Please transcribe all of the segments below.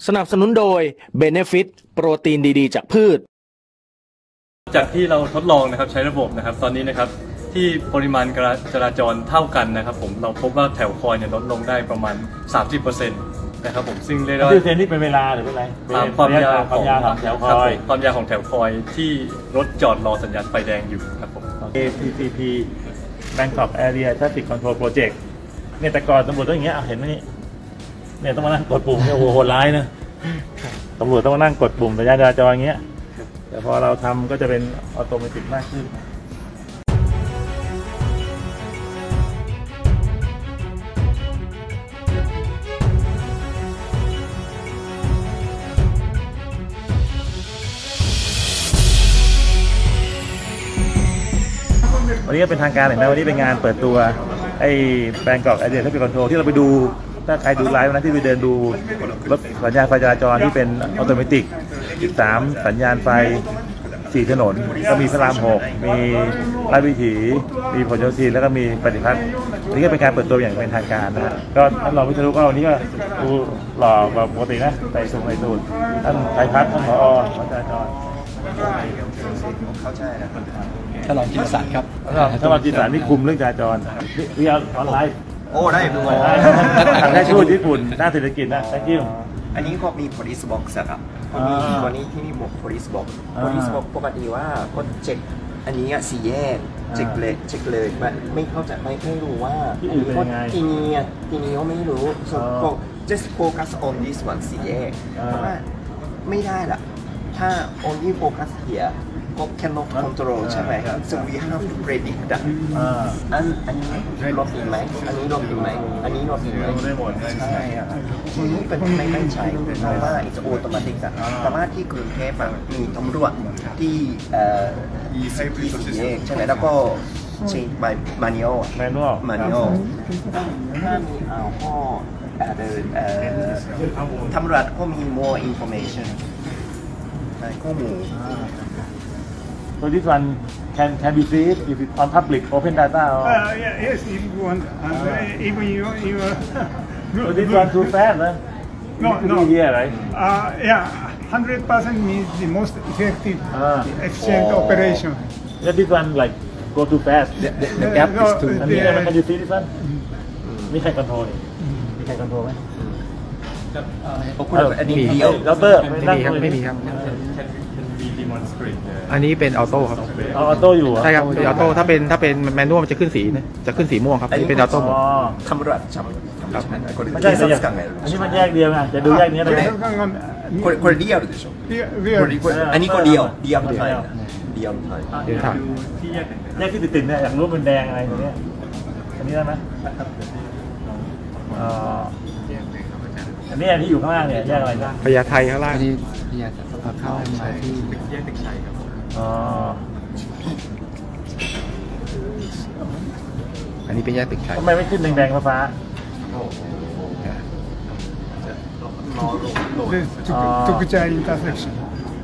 สนับสนุนโดย Benefit โปรตีนดีๆจากพืชจากที่เราทดลองนะครับใช้ระบบนะครับตอนนี้นะครับที่ปริมาณจราจรเท่ากันนะครับผมเราพบว่าแถวคอยเนี่ยลดลงได้ประมาณ 30%นะครับผมซึ่งเรียกว่า 30%นี่เป็นเวลาหรือเป็นอะไรความยาวของแถวคอยความยาวของแถวคอยที่รถจอดรอสัญญาณไฟแดงอยู่ครับผม ATCP Bangkok Area Traffic Control Project เนี่ยแต่ก่อนตำรวจต้องอย่างเงี้ยเห็นไหมนี่เนี่ยต้องมานั่งกดปุ่มเนี่ยโหดร้ายนะตำรวจต้องมานั่งกดปุ่มสัญญาณจราจรอย่างเงี้ยแต่พอเราทำก็จะเป็นออโตเมติกมากขึ้นวันนี้ก็เป็นทางการเห็นไหมวันนี้เป็นงานเปิดตัวไอ้ Bangkok Area Traffic Control ที่เราไปดูถ้าใครดูไลฟ์นะที่ไปเดินดูรถสัญญาณไฟจราจรที่เป็นออโตเมติก13สัญญาณไฟ4ถนนก็มีพระราม6มีราชวิถีมีผลโยธินแล้วก็มีปฏิพัฒน์นี่ก็เป็นการเปิดตัวอย่างเป็นทางการนะฮะก็ท่านรองวิศนุก็วันนี้ก็ดูหล่อแบบปกตินะใส่สูทท่านไทยพัฒน์ท่านผอ.จราจรเข้าใจนะท่านรองจิตศักดิ์ครับท่านรองจิตศักดิ์นี่คุมเรื่องจราจรวิทยาออนไลน์โอ้ได้ด้วยได้ทูตญี่ปุ่นด้านเศรษฐกิจนะ thank you อันนี้ก็มี police box ครับวันนี้ที่นี่บอก police box ปกติว่าก็เช็คอันนี้สี่แยกเช็คเลยไม่เข้าใจไม่รู้ว่าที่นี่ก็ไม่รู้ so just focus on this one สี่แยกเพราะว่าไม่ได้ล่ะถ้า only focus hereก็ cannot control ใช่ไหมครับ so we have to predict that อันนี้รถอีกไหมอันนี้รถอีกไหมอันนี้รถอีกไหมได้หมดใช่ครับทีนี้เป็นไม่ใช่เพราะว่า it's automatic อะแต่ว่าที่กรุงเทพมีตำรวจที่สี่แยกใช่ไหมแล้วก็ change by manual ถ้ามีข้อตำรวจก็มี more information ข้อมูล So this one can be seen if it's on public open data or yes if you want even you so this one too fast no here right yeah 100% means the most effective efficient operation yeah this one like go too fast the gap is too can you see this one มีใครคอนโทรลมีใครคอนโทรลไหมอันนี้เดียวเราเตอร์ไม่มีครับอันนี้เป็นออโต้ครับออโต้อยู่ใช่ครับออโต้ถ้าเป็นแมนนวลมันจะขึ้นสีนะจะขึ้นสีม่วงครับเป็นออโต้หมดตำรวจจับไม่ใช่อันนี้มันแยกเดียวไงจะดูแยกนี้ได้ไหมคนเดียวでしょอันนี้ก็เดียวไทยที่แยกที่ติดเนี่ยอย่างรู้เป็นแดงอะไรตรงนี้อันนี้ได้ไหมอันนี้ที่อยู่ข้างล่างเนี่ยแยกอะไรบ้างพญาไทข้างล่างนี่พญาเข้ามาที่แยกตึกชัยครับอันนี้เป็นแยกตึกชัยทำไมไม่ขึ้นแดงๆฟ้าทุกใจ intersection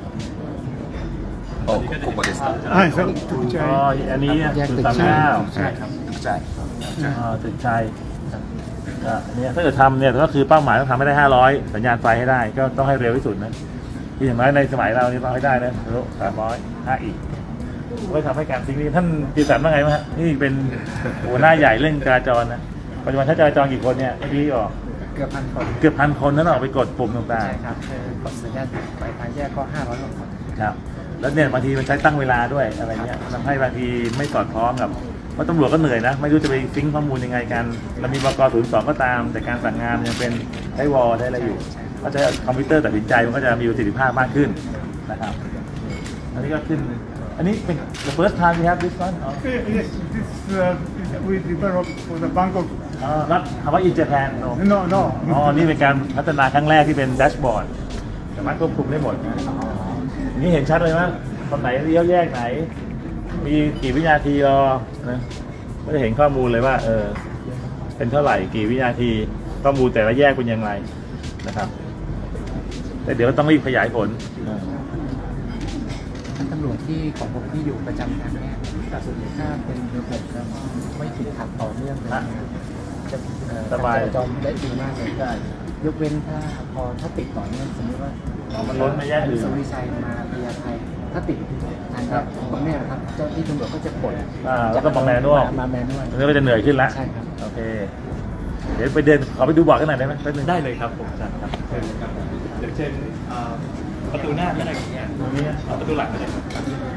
ここですかはいそうทุกใจอันนี้แยกตึกชัยใช่ครับทุกใจตึกชัยเนี่ยถ้าเกิดทำเนี่ยก็คือเป้าหมายต้องทำให้ได้500สัญญาณไฟให้ได้ก็ต้องให้เร็วที่สุดนะที่อย่างน้อยในสมัยเรานี่ต้องให้ได้นะ300อีกไว้ทำให้การซิงค์นี้ท่านจิตสันว่าไงบ้างฮะนี่เป็นหัวหน้าใหญ่เรื่องจราจรนะปัจจุบันถ้าจราจรกี่คนเนี่ยเมื่อกี้บอกเกือบพันคนนั้นออกไปกดปุ่มต่างๆใช่ครับกดสัญญาณไฟทางแยกก็500คนครับแล้วเนี่ยบางทีมันใช้ตั้งเวลาด้วยอะไรเงี้ยทำให้บางทีไม่สอดคล้องกับเพราะตำรวจก็เหนื่อยนะไม่รู้จะไปซิงค์ข้อมูลยังไงกันเรามีบก.02ก็ตามแต่การสั่งงานยังเป็นใช้วอลได้อะไรอยู่ก็ใช้คอมพิวเตอร์ตัดสินใจมันก็จะมีประสิทธิภาพมากขึ้นนะครับอันนี้ก็ขึ้นอันนี้เป็น the first time we have this one yes this we developed for the Bangkok not how about in Japan no นี่เป็นการพัฒนาครั้งแรกที่เป็นแดชบอร์ดสามารถควบคุมได้หมดนี่เห็นชัดเลยมั้ยตอนไหนเลี้ยวแยกไหนมีกี่วินาทีรอนะไม่ได้เห็นข้อมูลเลยว่าเป็นเท่าไหร่กี่วินาทีข้อมูลแต่ละแยกเป็นยังไงนะครับแต่เดี๋ยวต้องรีบขยายผลตำรวจที่ของผมที่อยู่ประจำทางนี้แต่ส่วนใหญ่ถ้าเป็นระบบแล้วไม่ติดขัดต่อเนื่องเลยจะสบายจอมได้ดีมากเลยยกเว้นถ้าติดต่อเนื่องสมมติว่ามันล้นมาแยกอื่นสุริชัยมาพญาไทถ้าติดทางครับตรงนี้นะครับเจ้าที่ตำรวจก็จะกดแล้วก็มาแมนนวลมาแมนนวลมันก็จะเหนื่อยขึ้นละใช่ครับโอเคเดี๋ยวไปเดินขอไปดูบอร์ดกันหน่อยได้ไหมแป๊บนึงได้เลยครับผมครับอย่างเช่นประตูหน้าก็ได้ครับตรงนี้ประตูหลังก็ได้ครับ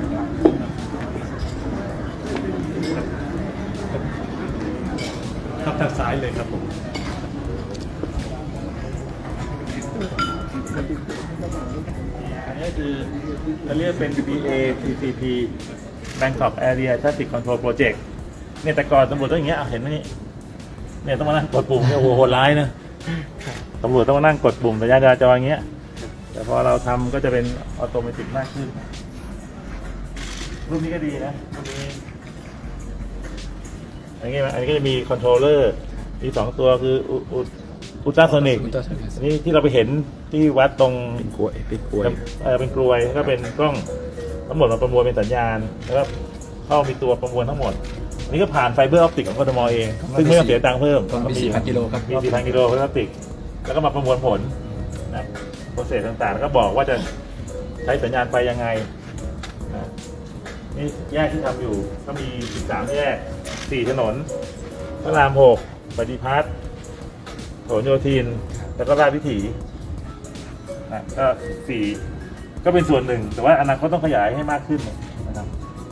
ครับทางซ้ายเลยครับผมอันนี้คือจะเรียกเป็น BATCP Bangkok Area Traffic Control Project เนี่ยแต่ก่อนตำรวจต้องอย่างเงี้ยเห็นไหมนี่เนี่ยต้องมานั่งกดปุ่มเนี่ยโอ้โหโหดร้ายนะตำรวจต้องมานั่งกดปุ่มสัญญาณจราจรอย่างเงี้ยแต่พอเราทำก็จะเป็นออโตเมติกมากขึ้นรูปนี้ก็ดีนะรูปนี้อันนี้ก็จะมีคอนโทรลเลอร์มี2ตัวคืออุลตราโซนิกอันนี้ที่เราไปเห็นที่วัดตรงเป็นกลวยเป็นกลวยก็เป็นกล้องทั้งหมดมาประมวลเป็นสัญญาณแล้วก็เข้ามีตัวประมวลทั้งหมดอันนี้ก็ผ่านไฟเบอร์ออปติกของกทมเองซึ่งไม่ต้องเสียตังค์เพิ่มมี 4,000 กิโลครับมี 4,000 กิโลไฟเบอร์ออปติกแล้วก็มาประมวลผลนะโปรเซสต่างๆแล้วก็บอกว่าจะใช้สัญญาณไฟยังไงนะนี่แยกที่ทำอยู่ก็มี13แยก4ถนนพระราม6ปฏิพัฒน์โถนโยธินแล้วก็ราชวิถีนะก็4ก็เป็นส่วนหนึ่งแต่ว่าอนาคตต้องขยายให้มากขึ้นนะครับ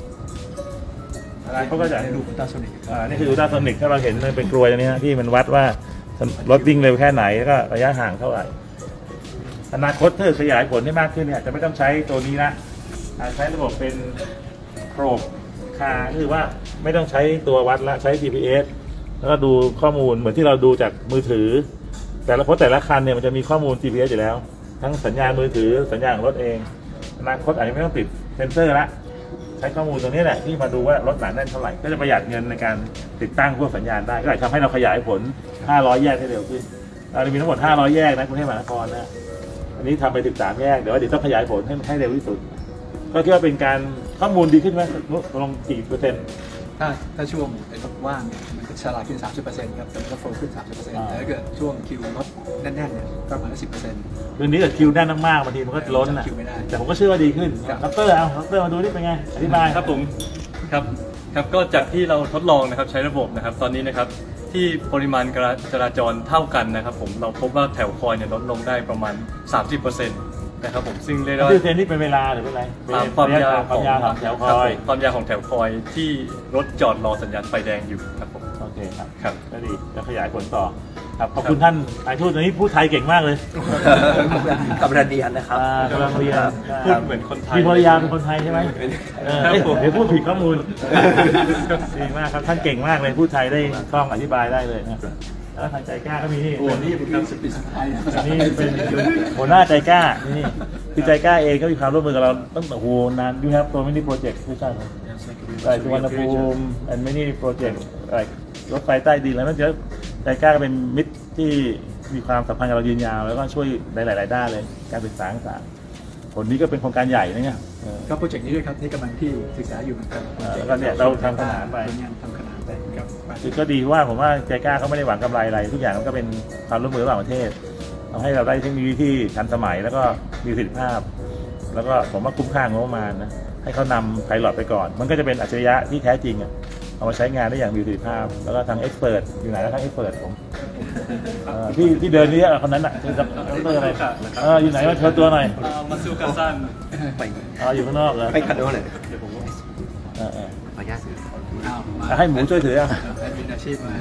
อะไรเขาก็จะดูอุลตราโซนิกนี่คืออุลตราโซนิกถ้าเราเห็นมันเป็นกลวยตรงนี้ที่มันวัดว่ารถวิ่งเร็วแค่ไหนแล้วก็ระยะห่างเท่าไหร่อนาคตถ้าขยายผลได้มากขึ้นเนี่ยจะไม่ต้องใช้ตัวนี้ละใช้ระบบเป็นโครบคาคือว่าไม่ต้องใช้ตัววัดละใช้ GPS แล้วก็ดูข้อมูลเหมือนที่เราดูจากมือถือแต่ละคันเนี่ยมันจะมีข้อมูล GPS อยู่แล้วทั้งสัญญาณมือถือสัญญาณของรถเองอนาคตอาจจะไม่ต้องติดเซ็นเซอร์ละใช้ข้อมูลตรงนี้แหละที่มาดูว่ารถหนาแน่นเท่าไหร่ก็จะประหยัดเงินในการติดตั้งพวกสัญญาณได้ก็อาจทำให้เราขยายผล500แยกได้เร็วขึ้นเรามีทั้งหมด500แยกนะกรุงเทพมหานครนะอันนี้ทำไป13แยกเดี๋ยวต้องขยายผลให้เร็วที่สุดก็คิดว่าเป็นการข้อมูลดีขึ้นไหมลงกี่เปอร์เซ็นต์ถ้าช่วงว่างเนี่ยมันจะฉลาดขึ้น 30% ครับแต่มันก็โฟล์ขึ้น 30%แต่ถ้าเกิดช่วงคิวรถแน่นๆเนี่ยประมาณ 10% เรื่องนี้เกิดคิวแน่นมากๆบางทีมันก็ล้นนะแต่ผมก็เชื่อว่าดีขึ้นดรมาดูนี่เป็นไงอธิบายครับผมครับก็จากที่เราทดลองนะครับใช้ระบบนะครับตอนนี้นะครับที่ปริมาณจราจรเท่ากันนะครับผมเราพบว่าแถวคอยเนี่ยลดลงได้ประมาณ 30%นะครับผมซึ่งเรียกว่านี่เป็นเวลาหรือเป็นอะไรความยาวของแถวคอยความยาวของแถวคอยที่รถจอดรอสัญญาณไฟแดงอยู่ครับผมโอเคครับก็ดีจะขยายผลต่อครับขอบคุณท่านนายทูตตอนนี้พูดไทยเก่งมากเลยกำลังเรียนนะครับกำลังเรียนพูดเหมือนคนไทยมีภรรยาเป็นคนไทยใช่ไหมเดี๋ยวพูดผิดข้อมูลดีมากครับท่านเก่งมากเลยพูดไทยได้คล่องอธิบายได้เลยนะแล้วทางใจกล้าก็มีนี่นี่เป็นสปีดสไตล์นี่เป็นหัวหน้าใจกล้านี่คือใจกล้าเองก็มีความร่วมมือกับเราตั้งแต่โหนานยูแฮปตัวมินิโปรเจกต์ไม่ใช่ครับสุวรรณภูมิแอนด์มินิโปรเจกต์รถไฟใต้ดินแล้วนั่นเยอะใจกล้าก็เป็นมิตรที่มีความสัมพันธ์กับเรายืนยาวแล้วก็ช่วยในหลายๆด้านเลยการศึกษาต่างๆผลนี้ก็เป็นโครงการใหญ่นะเนี่ยก็โปรเจกต์นี้ด้วยครับที่กำลังที่ศึกษาอยู่เหมือนกันแล้วก็เนี่ยเราทำขนานไปคือก็ดีว่าผมว่าใจกล้าเขาไม่ได้หวังกำไรอะไรทุกอย่างมันก็เป็นความร่วมมือระหว่างประเทศทำให้เราได้เทคโนโลยีที่ทันสมัยแล้วก็มีประสิทธิภาพแล้วก็ผมว่าคุ้มค่างบประมาณนะให้เขานำไพลอตไปก่อนมันก็จะเป็นอัจฉริยะที่แท้จริงเอามาใช้งานได้อย่างมีประสิทธิภาพแล้วก็ทางเอ็กซ์เพิร์อยู่ไหนแล้วทางเอ็กซ์เพิร์ผมที่เดินนี้คนนั้นอ่ะคือดรอะไรอยู่ไหนมาเชิญตัวหน่อยมาซูกาซันไปอยู่ข้างนอกเหรอไปคันโดเลยเดี๋ยวผมขออนุญาตถือให้หมูช่วยถือมีอาชีพมา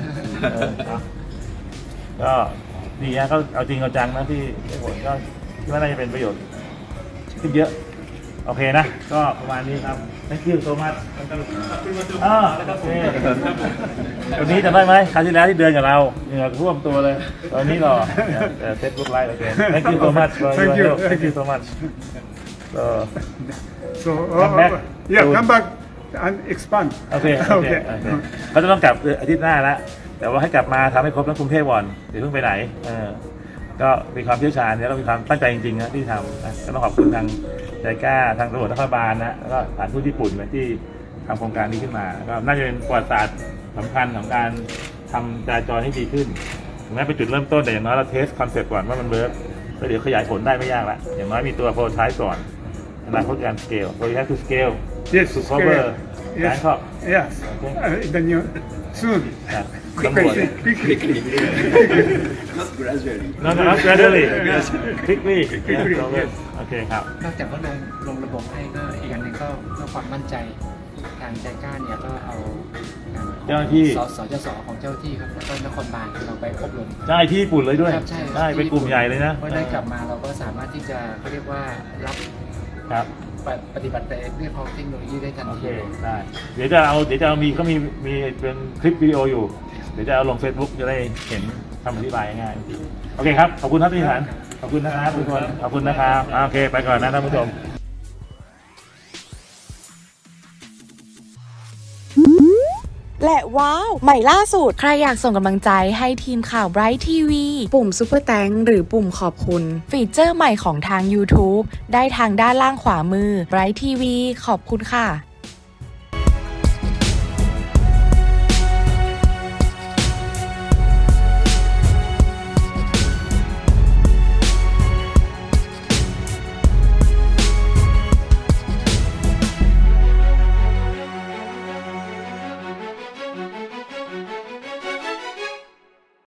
ก็ดีนะก็เอาจริงเอาจังนะที่ผลก็คิดว่าน่าจะเป็นประโยชน์ขึ้นเยอะโอเคนะก็ประมาณนี้ครับ thank you so much โอเควันนี้จำได้ไหมคราวที่แล้วที่เดินกับเราเหงื่อท่วมตัวเลยตอนนี้หรอเซ็ตรูปไลน์โอเค thank you so much thank you so much so come back and expand โอเคเขาจะต้องกลับอาทิตย์หน้าแล้วแต่ว่าให้กลับมาทำให้ครบทั้งกรุงเทพก่อนเดี๋ยวเพิ่งไปไหนก็มีความเชี่ยวชาญเนี่ยเรามีความตั้งใจจริงๆนะที่ทำก็ต้องขอบคุณทางใจกล้าทางตำรวจนครบาลนะแล้วก็สถานทูตญี่ปุ่นที่ทำโครงการนี้ขึ้นมาก็น่าจะเป็นประวัติศาสตร์สำคัญของการทำจราจรให้ดีขึ้นถึงแม้เป็นจุดเริ่มต้นแต่อย่างน้อยเราเทสคอนเซ็ปต์ก่อนว่ามันเวิร์กแล้วเดี๋ยวขยายผลได้ไม่ยากละอย่างน้อยมีตัวโปรโตไทป์ก่อนอนาคตการสเกล so you have to scale Yes, to cover scale. Yes. Bangkok Yes. The new soon. ตำรวจ Quickly. not gradually no not gradually quickly โอเคครับนอกจากว่าลงระบบให้ก็อีกอันหนึ่งก็เพื่อความมั่นใจทางใจกล้าเนี่ยก็เอาเจ้าหน้าที่สจสของเจ้าที่ครับแล้วก็นครบาลเราไปอบรมใช่ที่ญี่ปุ่นเลยด้วยครับใช่ใช่เป็นกลุ่มใหญ่เลยนะเพราะได้กลับมาเราก็สามารถที่จะเขาเรียกว่ารับครับปฏิบัติในเรื่องของเทคโนโลยีได้ทันโอเคทีได้เดี๋ยวจะเอามีเขามีเป็นคลิปวิดีโออยู่เดี๋ยวจะเอาลง Facebook จะได้เห็นคำอธิบายง่ายๆโอเคครับขอบคุณครับพี่ฐานขอบคุณนะครับทุกคนขอบคุณนะครับโอเคไปก่อนนะท่านผู้ชมและว้าวใหม่ล่าสุดใครอยากส่งกำลังใจให้ทีมข่าว Bright TV ปุ่ม Super Thanks หรือปุ่มขอบคุณฟีเจอร์ใหม่ของทาง YouTube ได้ทางด้านล่างขวามือ Bright TV ขอบคุณค่ะ